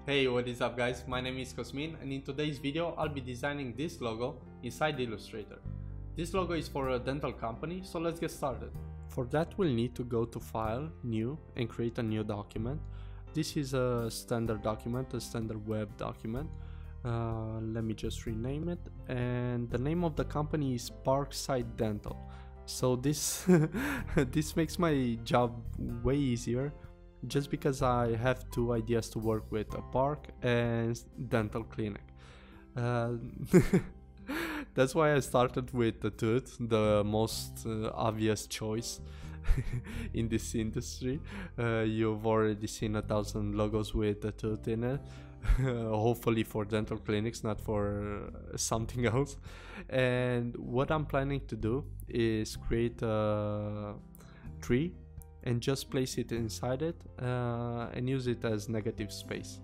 Hey, what is up guys, my name is Cosmin and in today's video I'll be designing this logo inside Illustrator. This logo is for a dental company, so let's get started. For that we'll need to go to File, New and create a new document. This is a standard document, a standard web document. Let me just rename it, and the name of the company is Parkside Dental. So this this makes my job way easier, just because I have two ideas to work with: a park and dental clinic. That's why I started with the tooth, the most obvious choice in this industry. You've already seen 1,000 logos with the tooth in it. Hopefully for dental clinics, not for something else. And what I'm planning to do is create a tree and just place it inside it and use it as negative space.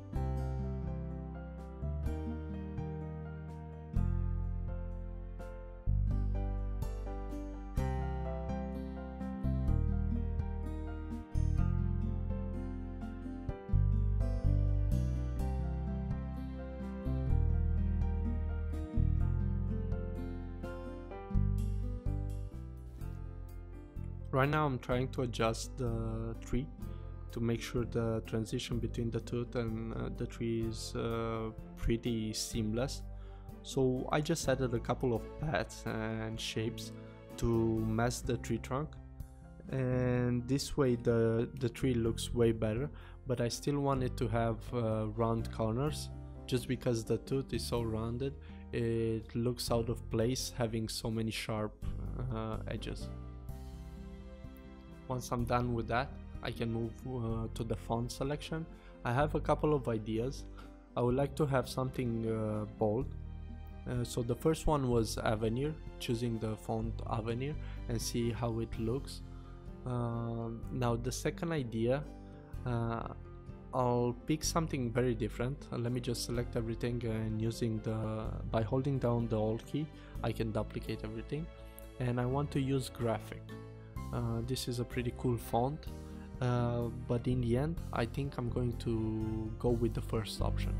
Right now I'm trying to adjust the tree to make sure the transition between the tooth and the tree is pretty seamless. So I just added a couple of paths and shapes to mask the tree trunk, and this way the tree looks way better, but I still want it to have round corners, just because the tooth is so rounded it looks out of place having so many sharp edges. Once I'm done with that, I can move to the font selection. I have a couple of ideas. I would like to have something bold. So the first one was Avenir, choosing the font Avenir and see how it looks. Now the second idea, I'll pick something very different. Let me just select everything, and by holding down the Alt key, I can duplicate everything. And I want to use graphic. This is a pretty cool font, but in the end I think I'm going to go with the first option.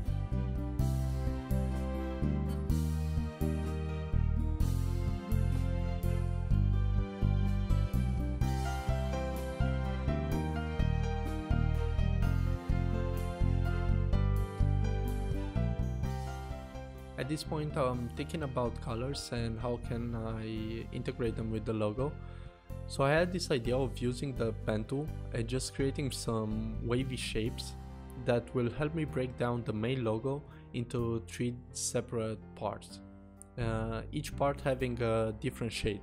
At this point I'm thinking about colors and how can I integrate them with the logo. So I had this idea of using the pen tool and just creating some wavy shapes that will help me break down the main logo into 3 separate parts, each part having a different shade.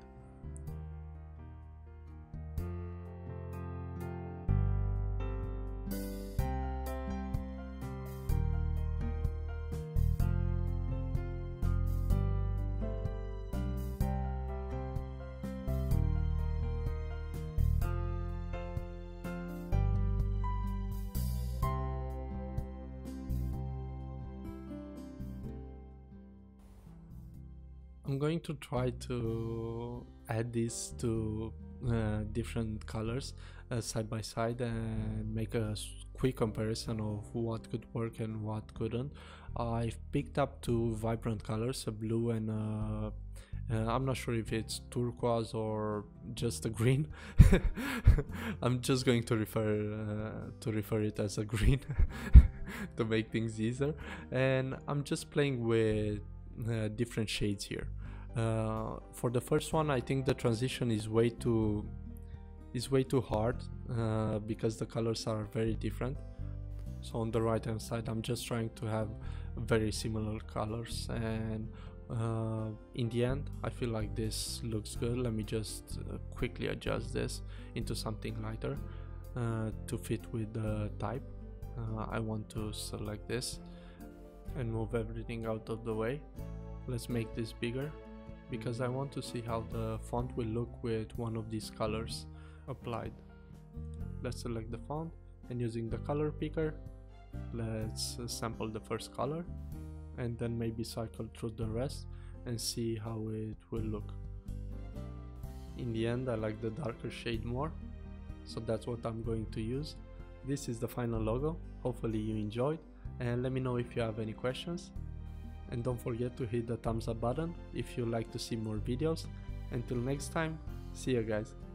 I'm going to try to add these to different colors side by side and make a quick comparison of what could work and what couldn't. I've picked up 2 vibrant colors, a blue and I'm not sure if it's turquoise or just a green. I'm just going to refer it as a green to make things easier, and I'm just playing with different shades here. For the first one, I think the transition is way too hard because the colors are very different. So on the right hand side I'm just trying to have very similar colors, and in the end I feel like this looks good. Let me just quickly adjust this into something lighter to fit with the type. I want to select this and move everything out of the way. Let's make this bigger because I want to see how the font will look with one of these colors applied. Let's select the font, and using the color picker, let's sample the first color and then maybe cycle through the rest and see how it will look. In the end I like the darker shade more, so that's what I'm going to use. This is the final logo. Hopefully you enjoyed, and let me know if you have any questions. And don't forget to hit the thumbs up button if you like to see more videos. Until next time, see you guys.